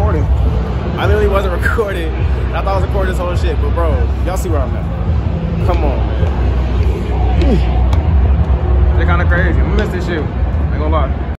recording. I literally wasn't recording. I thought I was recording this whole shit, but bro, y'all see where I'm at. Come on, man. They're kind of crazy. I miss this shit. I ain't gonna lie.